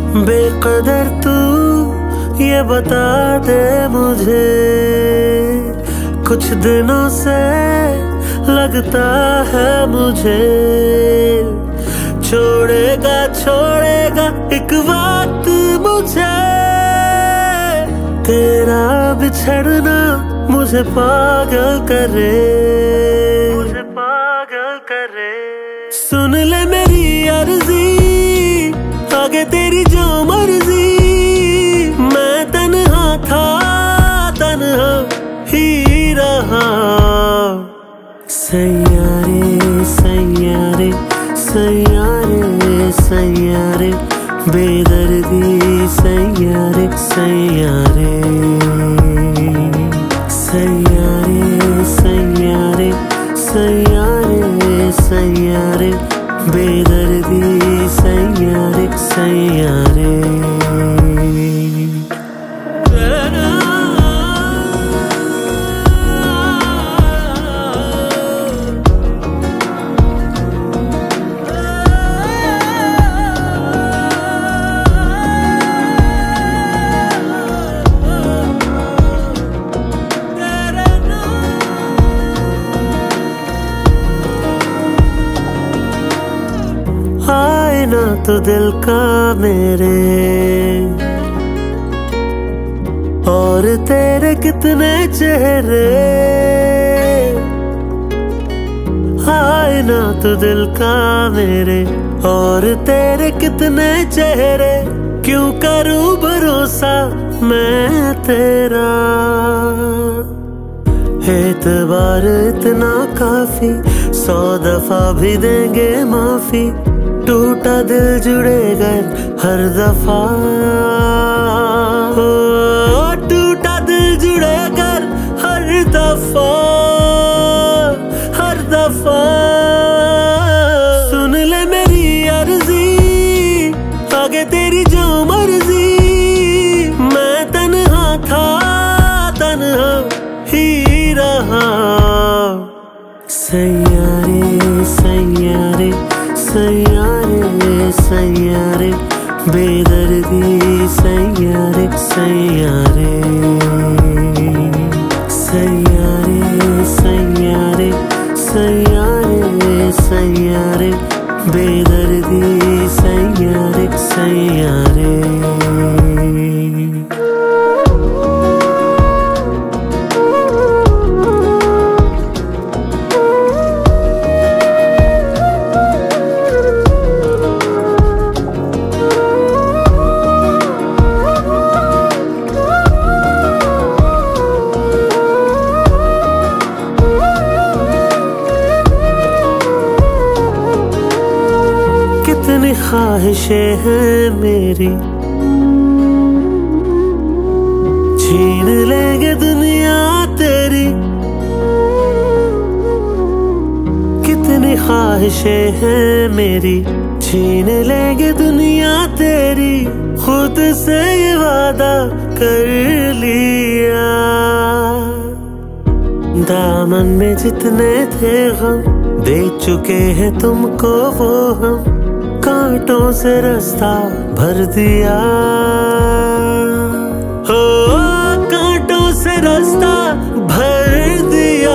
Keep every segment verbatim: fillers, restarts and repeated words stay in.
बेकदर तू ये बता दे मुझे, कुछ दिनों से लगता है मुझे छोड़ेगा छोड़ेगा एक वक्त मुझे। तेरा बिछड़ना मुझे पागल करे, मुझे पागल करे। सुन ले मेरी अर्जी, आगे तेरी जो मर्जी। मैं तन्हा था तन्हा ही रहा। सैयारे सैयारे सैयारे सैयारे बेदर्दी सैयारे सैयारे सैयारे सैयारे सैयारे सैयारे बेदर्दी सैयारे सैयारे। आईना तो दिल का मेरे, और तेरे कितने चेहरे। आईना तो दिल का मेरे, और तेरे कितने चेहरे। क्यों करूं भरोसा मैं तेरा, एतबार इतना काफी, सौ दफा भी देंगे माफी। टूटा दिल जुड़ेगा हर दफा, टूटा दिल जुड़ेगा हर दफा हर दफा। सुन ले मेरी अर्जी, आगे तेरी जो मर्जी। मैं तन्हा था तन्हा ही रहा। सैयारे सैयारे सैयारे सैयारे बेदर्दी सैयारे सैयारे सैयारे सैयारे सैयारे सैयारे बेदर्दी सैयारे सैयारे। कितनी ख्वाहिशें हैं मेरी, छीन लेंगे दुनिया तेरी। कितनी ख्वाहिशें हैं मेरी, छीन लेंगे दुनिया तेरी। खुद से ये वादा कर लिया, दामन में जितने थे गम दे चुके हैं तुमको वो हम। कांटों से रास्ता भर दिया, हो कांटों से रास्ता भर दिया।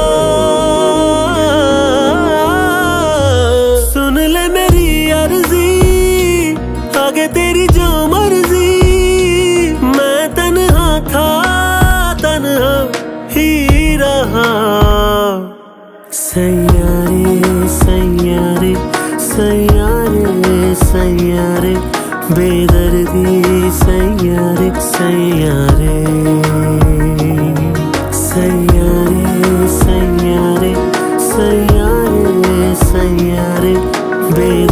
सुन ले मेरी अर्जी, आगे तेरी जो मर्जी। मैं तन्हा था तन्हा ही रहा। सैयारे सैयारे सैयारे सैयारे बेदर्दी सैयारे सैयारे सैयारे सैयारे सैयारे सैयारे बेदर्दी।